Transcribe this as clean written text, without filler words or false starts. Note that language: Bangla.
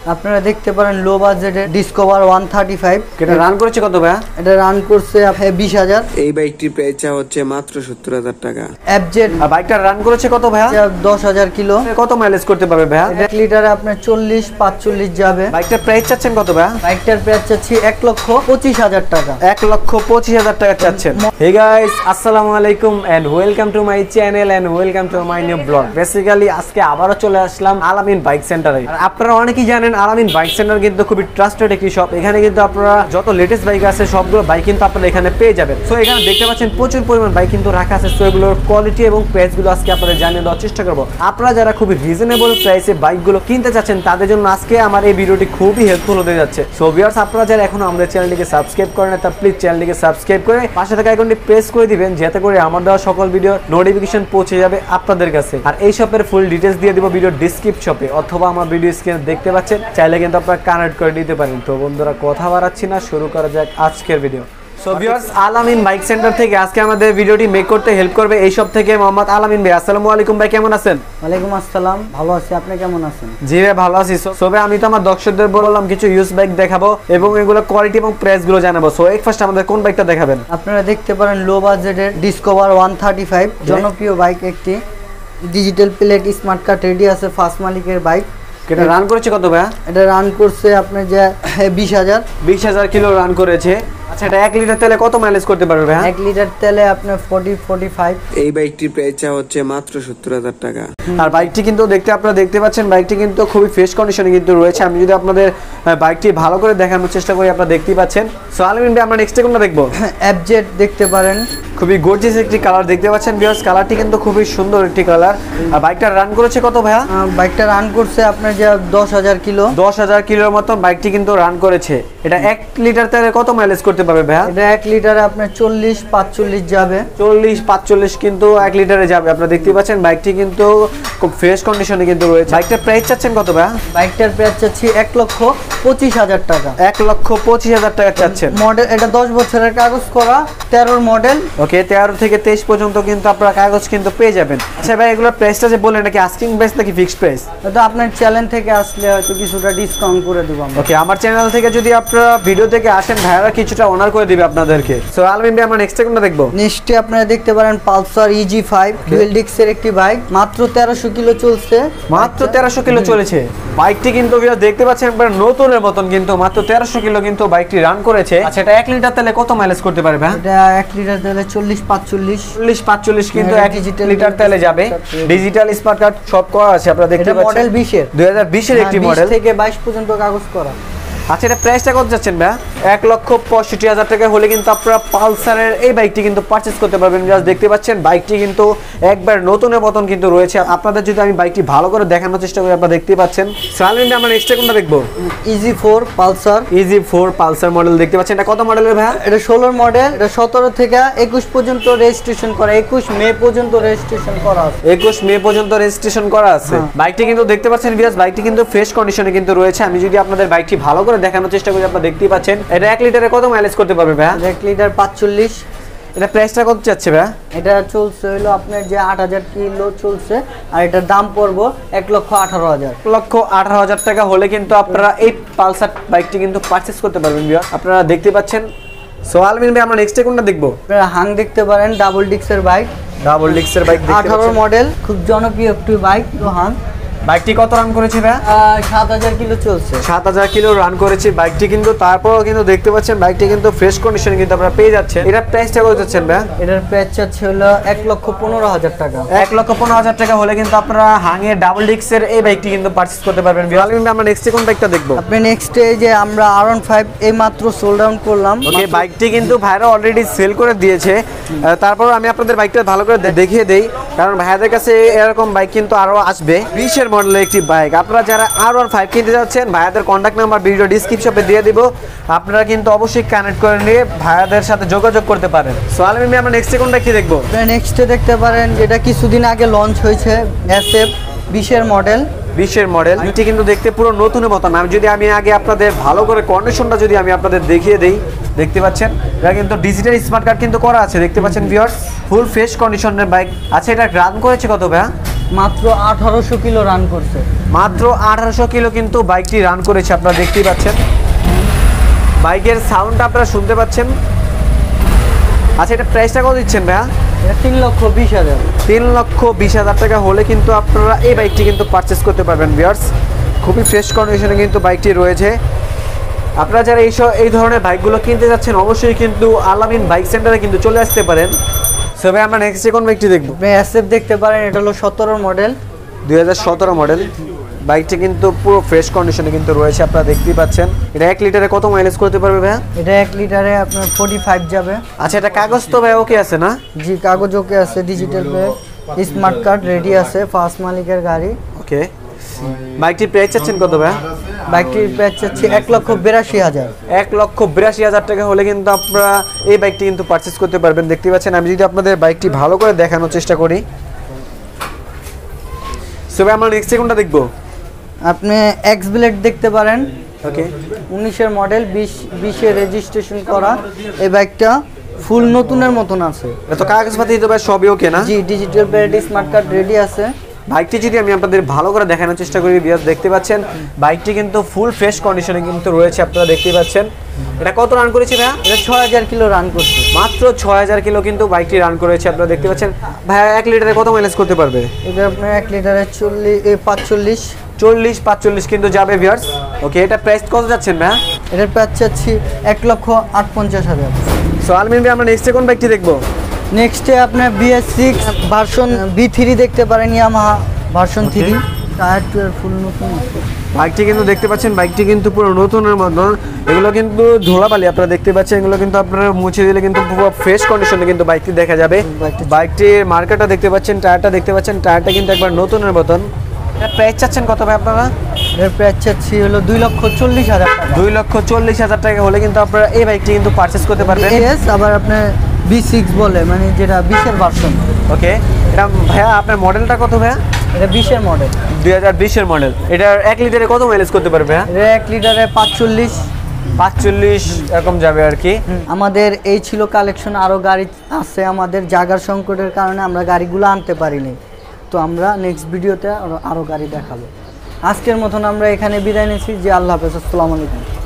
আপনারা দেখতে পারেন লো বাজেটের ডিসকভার 135। এটা রান করেছে কত ভাইয়া? এটা রান করছে 20,000। এই বাইকটির প্রাইস হচ্ছে মাত্র 70,000 টাকা। এফজেড বাইকটা রান করেছে কত ভাইয়া? 10,000 কিলো। কত মাইলেজ করতে পারবে ভাইয়া? 1 লিটারে আপনার 40-45 যাবে। বাইকটার প্রাইস চাচ্ছেন কত ভাইয়া? বাইকটার প্রাইস চাচ্ছি 1,25,000 টাকা। 1,25,000 টাকা চাচ্ছেন। হে গাইস, আসসালামু আলাইকুম and welcome to my channel and welcome to my new blog. Basically আজকে আবারো চলে আসলাম আলামিন বাইক সেন্টারে। আর আপনারা অনেকেই জানেন আলামিন বাইক সেন্টার কিন্তু খুবই ট্রাস্টেড একটি শপ। এখানে কিন্তু আপনারা যত লেটেস্ট বাইক আছে সবগুলো বাইক কিন্তু আপনারা এখানে পেয়ে যাবেন। সো এখানে দেখতে পাচ্ছেন প্রচুর পরিমাণ বাইক কিন্তু রাখা আছে। সো এগুলোর কোয়ালিটি এবং প্রাইস গুলো আজকে আপনাদের জানিয়ে দেওয়ার চেষ্টা করব। আপনারা যারা খুবই রিজনেবল প্রাইসে বাইকগুলো কিনতে চাচ্ছেন তাদের জন্য আজকে আমার এই ভিডিওটি খুবই হেল্পফুল হতে যাচ্ছে। সো ভিউয়ার্স, আপনারা যারা এখনো আমাদের চ্যানেলটিকে সাবস্ক্রাইব করেন না, তা প্লিজ চ্যানেলটিকে সাবস্ক্রাইব করে পাশে থাকা আইকনটি প্রেস করে দিবেন, যাতে করে আমার দেওয়া সকল ভিডিও নোটিফিকেশন পৌঁছে যাবে আপনাদের কাছে। আর এই শপের ফুল ডিটেইলস দিয়ে দিব ভিডিও ডেসক্রিপশন শপে, অথবা আমার ভিডিও স্ক্রিনে দেখতে পাচ্ছেন, চাইলে কিন্তু আপনারা কানেক্ট করে নিতে পারেন। তো বন্ধুরা, কথা বাড়াচ্ছি না, শুরু করা যাক আজকের video. So viewers, Alamin bike centre থেকে আজকে আমাদের ভিডিওটি মেক করতে হেল্প করবে এই সব থেকে মোহাম্মদ আলামিন ভাই। আসসালামু আলাইকুম ভাই, কেমন আছেন? ওয়ালাইকুম আসসালাম, ভালো আছি। আপনি কেমন আছেন? জি ভাই, ভালো আছি। সো ভাই, আমি তো আমার দর্শকদের বললাম কিছু ইউজ বাইক দেখাবো এবং এগুলো কোয়ালিটি এবং প্রাইস গুলো জানাবো। সো এক ফার্স্ট আমাদের কোন বাইকটা দেখাবেন? আপনারা দেখতে পারেন লো বাজেটের ডিসকভার 135, জনপ্রিয় বাইক একটি। Digital plate, smart card ready আছে, ফার্স্ট মালিকের বাইক। এটা রান করেছে কত ভাই? এটা রান করছে আপনার যে 20,000 কিলো রান করেছে। আচ্ছা, এটা 1 লিটার তেলে কত মাইলেজ করতে পারবে ভাই? 1 লিটার তেলে আপনার 40-45। এই বাইকটির প্রাইস হচ্ছে মাত্র 70,000 টাকা। আর বাইকটি কিন্তু আপনারা দেখতে পাচ্ছেন, বাইকটি কিন্তু খুবই ফ্রেশ কন্ডিশনে কিন্তু রয়েছে। আমি যদি আপনাদের বাইকটি ভালো করে দেখানোর চেষ্টা করি, আপনারা দেখতেই পাচ্ছেন। সো আলামিন ভাই, আমরা নেক্সট কোনটা দেখবো? এফজেড দেখতে পারেন, খুবই গর্জিয়াস একটি কালার দেখতে পাচ্ছেন ভিউয়ার্স। কালারটি কিন্তু খুবই সুন্দর একটি কালার। আর বাইকটা রান করেছে কত ভাইয়া? বাইকটা রান করছে আপনার যে 10,000 কিলো। 10,000 কিলোর মতো বাইকটি কিন্তু রান করেছে। এটা 1 লিটার তেলে কত মাইলেজ করতে পারবে ভাইয়া? এটা 1 লিটারে আপনার 40-45 যাবে। 40-45 কিন্তু 1 লিটারে যাবে। আপনারা দেখতে পাচ্ছেন বাইকটি কিন্তু খুব ফ্রেশ কন্ডিশনে কিন্তু রয়েছে। বাইকটার প্রাইস চাচ্ছেন কত ভাইয়া? বাইকটার প্রাইস চাচ্ছি 1,25,000 টাকা। 1,25,000 টাকা চাচ্ছেন। মডেল এটা 10 বছরের কাগজ করা, 13 মডেল। ওকে, 13 থেকে 23 পর্যন্ত কিন্তু আপনারা কাগজ কিন্তু পেয়ে যাবেন। আচ্ছা ভাই, এগুলোর প্রাইসটা যে বললেন, নাকি আস্কিং প্রাইস নাকি ফিক্সড প্রাইস? এটা আপনার চ্যানেল থেকে আসলে হয়তো কিছুটা ডিসকাউন্ট করে দেব আমরা। ওকে, আমার চ্যানেল থেকে যদি আপনারা ভিডিও থেকে আসেন, ভাইরা কিছুটা অনার করে দিবে আপনাদেরকে। সো আলামিন ভাই, আমরা নেক্সট কোনটা দেখবো? নেক্সটে আপনারা দেখতে পারেন পালসার EG5 ডুয়েল ডিস্কের একটি বাইক। মাত্র 1300 কিলো চলছে। মাত্র 1300 কিলো চলেছে বাইকটি কিন্তু দেখতে পাচ্ছেন একবার নতুনের মতন, কিন্তু মাত্র 1300 কিলো কিন্তু বাইকটি রান করেছে। আচ্ছা, এটা 1 লিটার তেলে কত মাইলেজ করতে পারবে? এটা 1 লিটার তেলে 40-45 কিন্তু 1 লিটার তেলে যাবে। ডিজিটাল স্মার্ট কার্ড সব করা আছে, আপনারা দেখতে পাচ্ছেন। মডেল 20 এর, 2020 এর একটি মডেল, 20 থেকে 22 পর্যন্ত কাগজ করা। আচ্ছা, এটা প্রাইসটা কত যাচ্ছেন ভাই? 1,65,000 টাকা হলে কিন্তু আপনারা পালসারের এই বাইকটি কিন্তু পারচেজ করতে পারবেন। জাস্ট দেখতে পাচ্ছেন বাইকটি কিন্তু একবার নতুনের মতন কিন্তু রয়েছে। আপনাদের যদি আমি বাইকটি ভালো করে দেখানোর চেষ্টা করি, আপনারা দেখতে পাচ্ছেন। সালমিন, আমরা নেক্সট কোনটা দেখবো? EG4 Pulsar. EG4 Pulsar model দেখতে পাচ্ছেন। এটা কত মডেলের ভাই? এটা 16 মডেল। এটা 17 থেকে 21 পর্যন্ত রেজিস্ট্রেশন করা, 21 মে পর্যন্ত রেজিস্ট্রেশন করা আছে। 21 মে পর্যন্ত রেজিস্ট্রেশন করা আছে। বাইকটি কিন্তু দেখতে পাচ্ছেন ভিউয়ার্স, বাইকটি কিন্তু ফ্রেশ কন্ডিশনে কিন্তু রয়েছে। আমি যদি আপনাদের বাইকটি ভালো করে দেখানোর চেষ্টা করি, আপনারা দেখতেই পাচ্ছেন। এটা 1 লিটারে কত মাইলেজ করতে পারবে ভাই? 1 লিটার 45। এটা প্রাইসটা কত যাচ্ছে ভাই? এটা চলছে হলো আপনার যে 8,000 কিলো চলছে, আর এটার দাম পড়বো 1,18,000। 1,18,000 টাকা হলে কিন্তু আপনারা এই পালসার বাইকটি কিন্তু পারচেজ করতে পারবেন ভিউয়ার্স। আপনারা দেখতে পাচ্ছেন। সো আলমিন ভাই, আমরা নেক্সট কোনটা দেখবো? আপনারা হাং দেখতে পারেন, ডাবল ডিস্কের বাইক। ডাবল ডিস্কের বাইক দেখতে 18 মডেল, খুব জনপ্রিয় একটি বাইক। তো হাং বাইকটি কত রান করেছে ভাই? 7,000 কিলো চলছে। 7,000 কিলো রান করেছে বাইকটি কিন্তু। তারপরও কিন্তু দেখতে পাচ্ছেন বাইকটি কিন্তু ফ্রেশ কন্ডিশনে কিন্তু আপনারা পেয়ে যাচ্ছেন। এটার প্রাইসটা কত যাচ্ছেন ভাই? এটার প্রাইস চাচ্ছে হলো 1,15,000 টাকা। 1,15,000 টাকা হলে কিন্তু আপনারা হাঙের ডাবল ডিস্কের এই বাইকটি কিন্তু পারচেজ করতে পারবেন। আমরা নেক্সট কোন বাইকটা দেখবো? আপনি নেক্সটে যে আমরা R15 এই মাত্র সোল্ড আউট করলাম। ওকে, বাইকটি কিন্তু ভাইরা অলরেডি সেল করে দিয়েছে। তারপর আমি আপনাদের বাইকটা ভালো করে দেখিয়ে দেই, কারণ ভাইয়াদের কাছে এরকম বাইক কিন্তু আরো আসবে। 20 এর মডেলের একটি বাইক। আপনারা যারা R15 কিনতে যাচ্ছেন, ভাইয়াদের কন্ট্যাক্ট নাম্বার ভিডিও ডেসক্রিপশনে দিয়ে দিব। আপনারা কিন্তু অবশ্যই কানেক্ট করে নিয়ে ভাইয়াদের সাথে যোগাযোগ করতে পারেন। সো আলমিন, আমরা নেক্সট কোনটা কি দেখবো? নেক্সটে দেখতে পারেন যেটা কিছুদিন আগে লঞ্চ হয়েছে, SF 20 এর মডেল। 20 এর মডেল। এটি কিন্তু দেখতে পুরো নতুনের মতন। আমি আগে আপনাদের ভালো করে কন্ডিশনটা যদি আমি আপনাদের দেখিয়ে দেই, দেখতে পাচ্ছেন এটা কিন্তু ডিজিটাল স্মার্ট কার্ড কিন্তু করা আছে। দেখতে পাচ্ছেন ভিউয়ার্স, ফুল ফ্রেশ কন্ডিশনের বাইক। আচ্ছা, এটা রান করেছে কত ভাই? মাত্র 1800 কিলো রান করছে। মাত্র 1800 কিলো কিন্তু বাইকটি রান করেছে, আপনারা দেখতেই পাচ্ছেন। বাইকের সাউন্ডটা আপনারা শুনতে পাচ্ছেন। আচ্ছা, এটা প্রাইসটা কত দিচ্ছেন ভাইয়া? এটা 3,20,000। 3,20,000 টাকা হলে কিন্তু আপনারা এই বাইকটি কিন্তু পারচেস করতে পারবেন ভিউয়ার্স। খুবই ফ্রেশ কন্ডিশনে কিন্তু বাইকটি রয়েছে। আপনারা যারা এই ধরনের বাইকগুলো কিনতে যাচ্ছেন অবশ্যই কিন্তু আল-আমিন বাইক সেন্টারে কিন্তু চলে আসতে পারেন। সো ভাই, আমরা নেক্সট কোন বাইকটি দেখব? আপনি SF দেখতে পারেন, এটা হলো 17 মডেল, 2017 মডেল। বাইকটি কিন্তু পুরো ফ্রেশ কন্ডিশনে কিন্তু রয়েছে, আপনারা দেখতেই পাচ্ছেন। এটা 1 লিটারে কত মাইলেজ করতে পারবে ভাইয়া? এটা 1 লিটারে আপনার 45 যাবে। আচ্ছা, এটা কাগজ তো ভাই ওকে আছে না? জি, কাগজ ওকে আছে, digital plate, smart card ready আছে, ফার্স্ট মালিকের গাড়ি। ওকে। বাইকটির প্রাইস চাচ্ছেন কত ভাইয়া? বাইকটির প্রাইস চাচ্ছি 1,82,000। 1,82,000 টাকা হলে কিন্তু আপনারা এই বাইকটি কিন্তু পারচেস করতে পারবেন। দেখতে পাচ্ছেন, আমি যদি আপনাদের বাইকটি ভালো করে দেখানোর চেষ্টা করি। সো ভাই, আমরা নেক্সট কোনটা দেখবো? আপনি এক্স ব্লেড দেখতে পারেন। ওকে। 19-এর মডেল, 20-এ রেজিস্ট্রেশন করা। এই বাইকটা ফুল নতুনের মতন আছে। এটা তো কাগজপাতি তো ভাই সবই ওকে না? জি, digital plate, smart card ready আছে। বাইকটি যদি আমি আপনাদের ভালো করে দেখানোর চেষ্টা করি ভিউয়ার্স, দেখতে পাচ্ছেন বাইকটি কিন্তু ফুল ফ্রেশ কন্ডিশনে কিন্তু রয়েছে, আপনারা দেখতেই পাচ্ছেন। এটা কত রান করেছে ভাইয়া? এটা 6000 কিলো রান করছে। মাত্র 6000 কিলো কিন্তু বাইকটি রান করেছে, আপনারা দেখতে পাচ্ছেন। ভাইয়া 1 লিটারে কত মাইলেজ করতে পারবে? এটা আপনার 1 লিটারে 45 কিন্তু যাবে ভিউয়ার্স। ওকে, এটা প্রাইস কত যাচ্ছেন ভাইয়া? এটার প্রাইস চাচ্ছি 1,58,000। সো আলমিন ভাই, আমরা নেক্সট কোন বাইকটি দেখবো? নেক্সটে আপনার BS6 ভার্সন B3 দেখতে পারেন, ইয়ামাহা ভার্সন 3। টায়ার টুয়ার ফুল নতুন আছে। বাইকটি কিন্তু দেখতে পাচ্ছেন, বাইকটি কিন্তু পুরো নতুনের মতন। এগুলো কিন্তু ধুলাবালি, আপনারা দেখতে পাচ্ছেন। এগুলো কিন্তু আপনারা মুছে দিলে কিন্তু পুরো ফ্রেশ কন্ডিশনে কিন্তু বাইকটি দেখা যাবে। বাইকটির মার্কেটটা দেখতে পাচ্ছেন, টায়ারটা দেখতে পাচ্ছেন, টায়ারটা কিন্তু একবার নতুনের মতন। এটা প্রাইস চাচ্ছেন কত ভাই আপনারা? এর প্রাইস চাচ্ছি হলো 2,40,000 টাকা। 2,40,000 টাকা হলে কিন্তু আপনারা এই বাইকটি কিন্তু পারচেস করতে পারবেন। এস আবার আপনার B6 বলে, মানে যেটা 20-এর ভার্সন। ওকে। এটা ভাইয়া আপনার মডেলটা কত ভাইয়া? এটা 20-এর মডেল, 2020-এর মডেল। এটার 1 লিটারে কত মাইলেজ করতে পারবে ভাইয়া? এটা 1 লিটারে 45 এরকম যাবে আর কি। আমাদের এই ছিল কালেকশন। আরও গাড়ি আছে, আমাদের জায়গার সংকটের কারণে আমরা গাড়িগুলো আনতে পারিনি। তো আমরা নেক্সট ভিডিওতে আরও গাড়ি দেখাবো। আজকের মতন আমরা এখানে বিদায় নিচ্ছি। যে আল্লাহ হাফেজ, আসসালামু আলাইকুম।